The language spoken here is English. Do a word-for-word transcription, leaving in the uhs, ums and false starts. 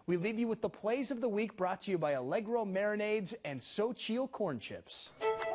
We leave you with the plays of the week brought to you by Allegro Marinades and Xochitl corn chips.